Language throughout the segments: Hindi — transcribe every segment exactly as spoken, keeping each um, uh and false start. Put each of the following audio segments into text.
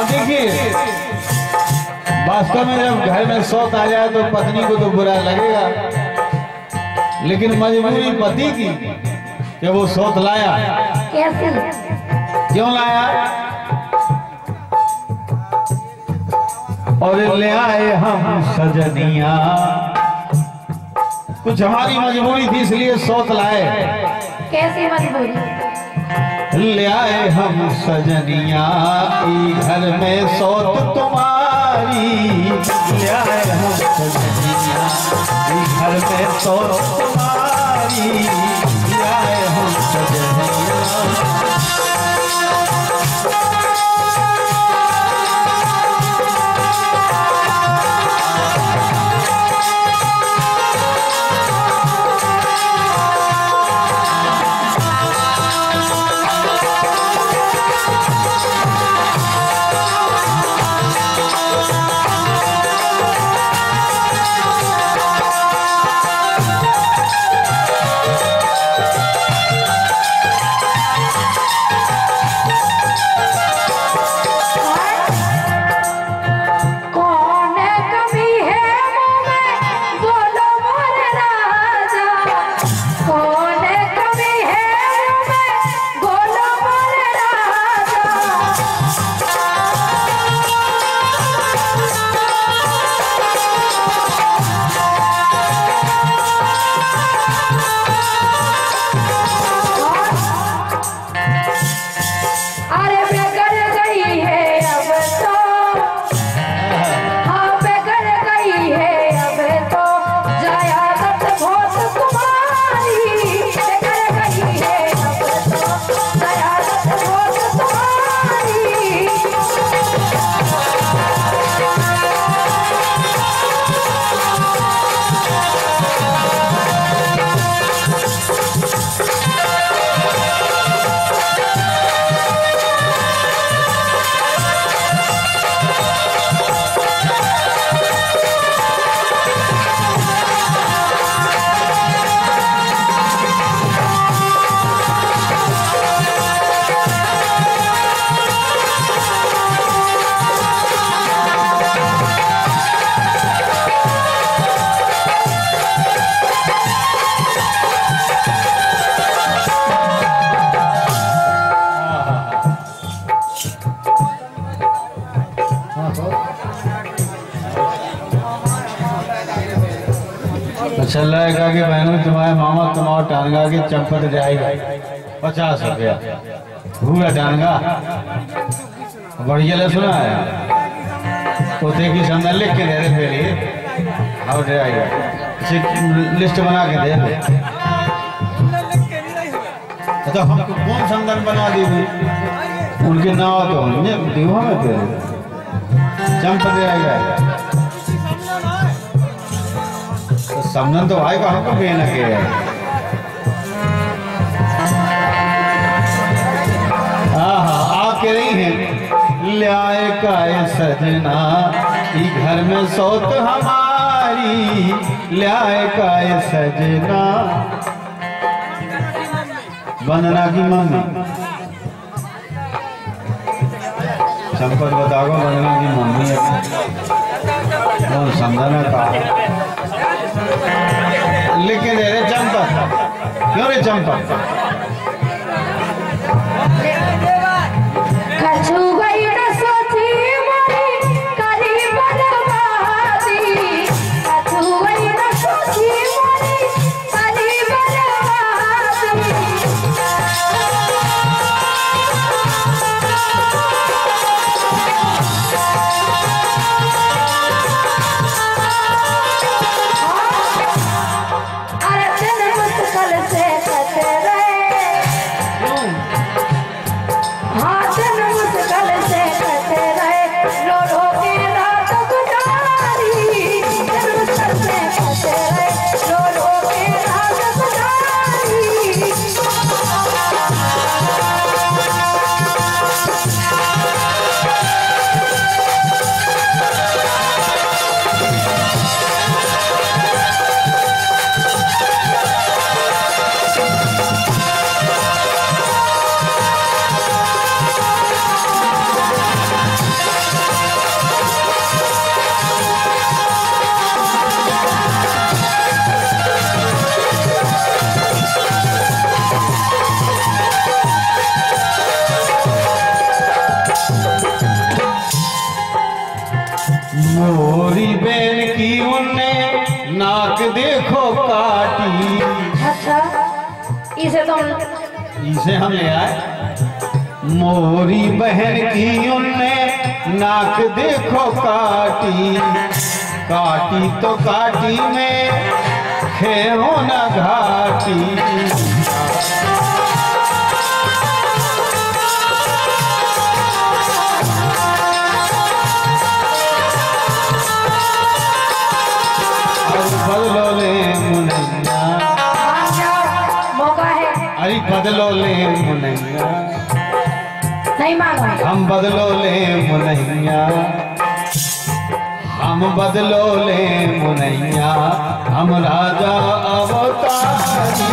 अब देखिए, वास्तव में जब घर में शौक आ जाए तो पत्नी को तो बुरा लगेगा, लेकिन मजबूरी पति की कि वो शौक लाया। कैसे? क्यों लाया? और ले आए हम सजनिया, कुछ हमारी मजबूरी थी इसलिए शौक लाए। कैसी मजबूरी? ले आए हम सजनिया, घर में शौक तुम्हारी। ले आए हम सजनिया, घर में शौक तुम्हारी। ले आए हम सजनिया। अच्छा लगेगा कि बहनों तुम्हारे मामा तुम्हारा टांगा की चंपत जाएगा पचास रुपया पूरा टांगा। बढ़िया ले सुना है पोते की सामने लिख के दे रहे पहले और जाएगा लिस्ट बना के दे। तो हमको कौन समदन बना दी उनके नाम तो होंगे दीवा में तेरे चंपत जाएगा। समझन तो भाई को हमको कहना के है। आप कह रही हैं ले आए का सजना घर में सौत हमारी। ले आए का सजना वंदना की मम्मी संपत बताओ वंदना की मम्मी कौन समझना का लेकिन रे चंपत क्यों रे चंपत कछु गई न सोची मोरी करी बर्बादी। कछु गई न सोची मोरी करी बर्बादी। मोरी बहन की उनने नाक देखो काटी। अच्छा, इसे तुम इसे हम ले आए। मोरी बहन की उनने नाक देखो काटी, काटी तो काटी में खेहो न घाटी। बदलो ले मुनैया, मौका है। अरे बदलो ले मुनैया, नहीं मानो। हम बदलो ले मुनैया, हम बदलो ले मुनैया, हम राजा अवतारी।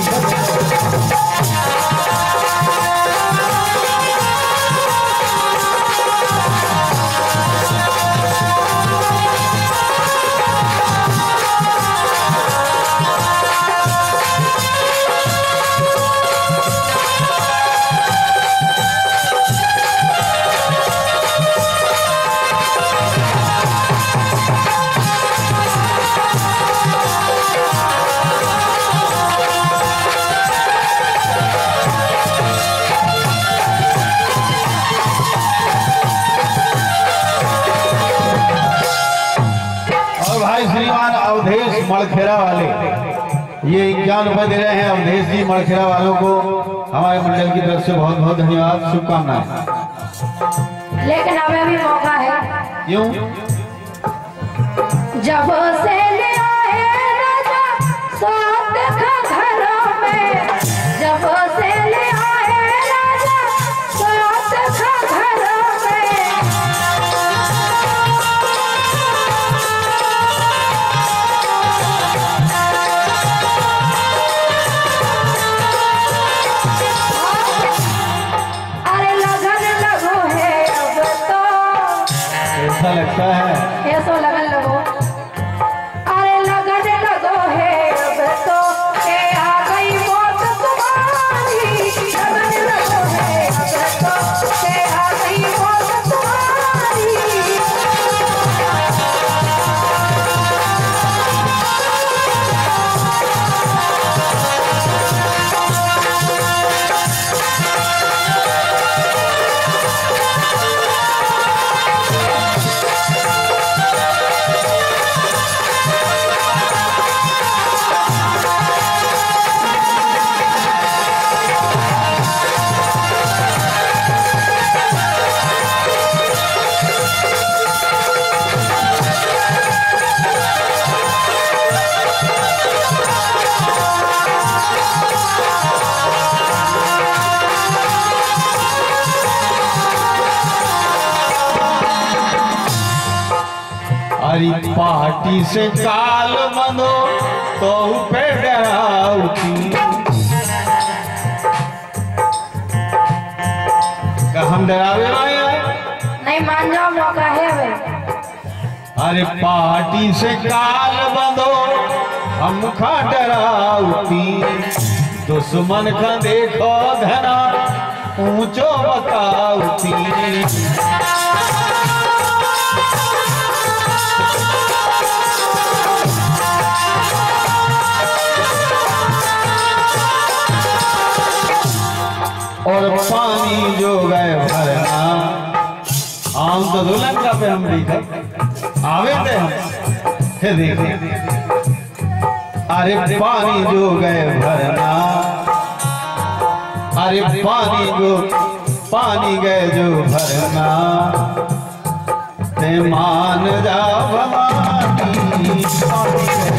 श्रीमान अवधेश मड़खेरा वाले ये इक्यावन रुपए दे रहे हैं। अवधेश जी मड़खेरा वालों को हमारे मंडल की तरफ से बहुत बहुत धन्यवाद, शुभकामनाएं। लेकिन हमें भी मौका है। क्यों? जब से ले आए राजा स्वाद का घरों में, जब से ले आए राजा स्वाद का घरों में, अरे लगन लगो है अब तो, ऐसा लगता है ऐसा लगन लगो, अरे लगन लगो है अब तो, के आ गई मौत तुम्हारी। लगन लगो है अब तो, के आ गई मौत तुम्हारी। अरे पार्टी से काल बनो तो पे डराउती। क्या हम डरावे आया? नहीं मान जाओ, मौका है भाई। अरे पार्टी से काल बंधो हम खा डराउती, दुश्मन का देखो धना ऊंचो बताउती। और पानी जो गए भरना, आम तो दुलंगा पे हम देखा आवे थे हम, हे देखे। अरे पानी जो गए भरना, अरे पानी जो पानी गए जो भरना, ते मान जा भवानी। पानी गए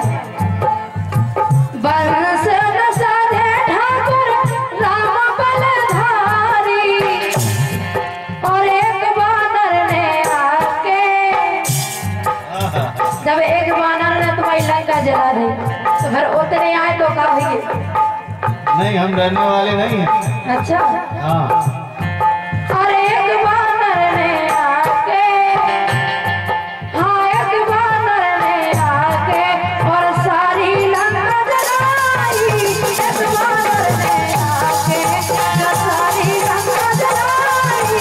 बंस न साधे ठाकुर राम बलधारी, और एक बानर ने आके, जब एक बानर ने तुम्हारी लंका जला दी तो फिर उतने आए तो क्या हुई? नहीं, हम रहने वाले नहीं हैं। अच्छा, हाँ, और एक बानर ने आके, हाँ एक बानर ने आके और सारी लंका जलाई, एक बानर ने आके और सारी लंका जलाई।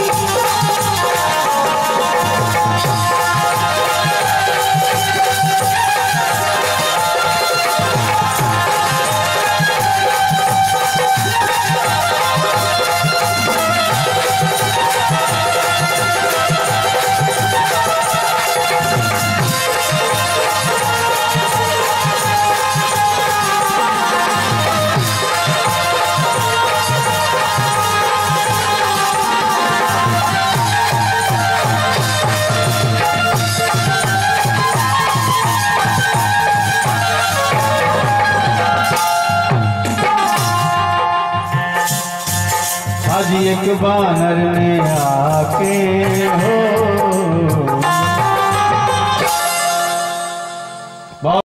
आज एक बानर ने आके हो